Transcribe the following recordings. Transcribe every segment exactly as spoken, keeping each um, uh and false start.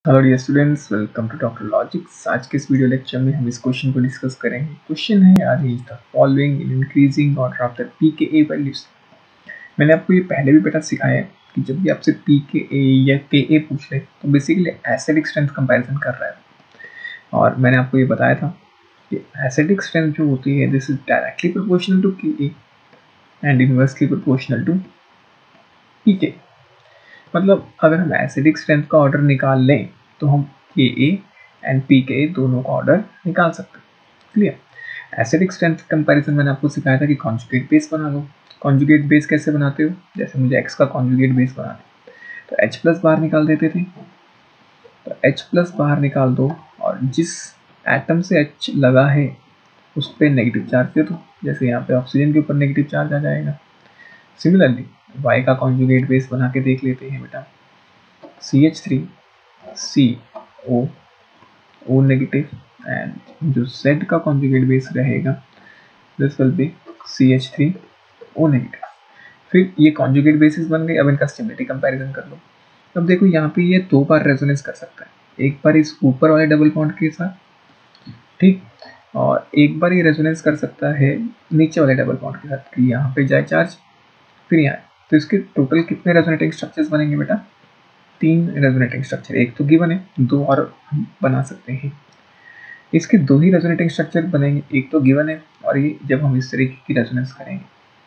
Hello dear students, welcome to doctor logics. आज के इस वीडियो लेक्चर में हम इस क्वेश्चन को डिस्कस करेंगे। क्वेश्चन है arrange the following in increasing order of the pKa values. मैंने आपको ये पहले भी बेटा सिखाया है कि जब भी आपसे पीकेए या केए पूछ ले तो बेसिकली एसिडिक स्ट्रेंथ कंपैरिजन कर रहा है। और मैंने आपको ये बताया था कि एसिडिक स्ट्रेंथ जो होती है this is directly proportional to Ka and inversely proportional to pK. मतलब अगर हम एसिडिक स्ट्रेंथ का ऑर्डर निकाल लें तो हम के ए एंड पी के दोनों का ऑर्डर निकाल सकते हैं। क्लियर। एसिडिक स्ट्रेंथ कंपैरिजन मैंने आपको सिखाया था कि कॉन्जुगेट बेस बना लो। कॉन्जुगेट बेस कैसे बनाते हो? जैसे मुझे एक्स का कॉन्जुगेट बेस बनाना है तो एच प्लस बाहर निकाल देते थे, तो एच प्लस बाहर निकाल दो और जिस एटम से एच लगा है उस पर नेगेटिव चार्ज दे दो। जैसे यहाँ पे ऑक्सीजन के ऊपर नेगेटिव चार्ज आ जाएगा। सिमिलरली y का कॉन्जुगेट बेस बना के देख लेते हैं बेटा। C H three C O O negative and जो Z का कॉन्जुगेट बेस रहेगा this will be C H three O negative. फिर ये कॉन्जुगेट बेसिस बन गए। अब इनका स्टेबिलिटी कंपैरिजन कर लो। अब देखो यहाँ पे ये दो बार रेजोनेंस कर सकता है, एक बार इस ऊपर वाले डबल बॉन्ड के साथ, ठीक, और एक बार ये रेजोनेंस कर सकता है नीचे वाले डबल बॉन्ड के साथ कि यहाँ पे जाए चार्ज फिर यहाँ। तो इसके टोटल कितने रेजोनेटिंग स्ट्रक्चर्स बनेंगे बेटा? तीन रेजोनेटिंग स्ट्रक्चर। एक तो गिवन है, दो और हम बना सकते हैं। इसके दो ही रेजोनेटिंग स्ट्रक्चर बनेंगे, एक तो गिवन है और ये जब हम इस तरीके की रेजोनेंस करेंगे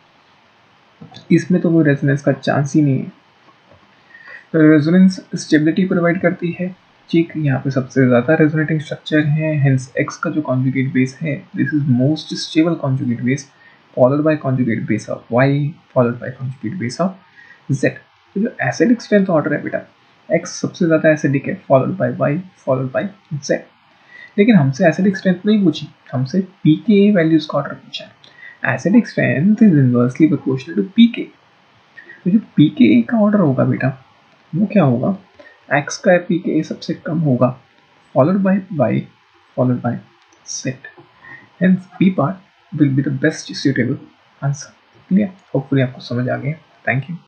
इसमें तो वो रेजोनेंस का चांस ही नहीं है। तो रेजोनेंस स्टेबिलिटी प्रोवाइड करती है, ठीक। यहाँ पे सबसे ज़्यादा रेजोनेटिंग स्ट्रक्चर है, हेंस एक्स का जो कॉन्जुगेट बेस है this is most stable conjugate base followed by conjugate base of y followed by conjugate base of z। तो जो एसिडिक स्ट्रेंथ ऑर्डर है बेटा, x सबसे ज़्यादा एसिडिक है followed by y followed by z। लेकिन हमसे एसिडिक स्ट्रेंथ नहीं पूछी, हमसे pKa वैल्यूज का ऑर्डर पूछा है। Acidic strength is inversely proportional to pK। तो जो pKa का ऑर्डर होगा बेटा वो क्या होगा? x का pKa सबसे कम होगा followed by y followed by z। Hence B part will be the best suitable answer. Clear? Hopefully आपको समझ आ गया। Thank you.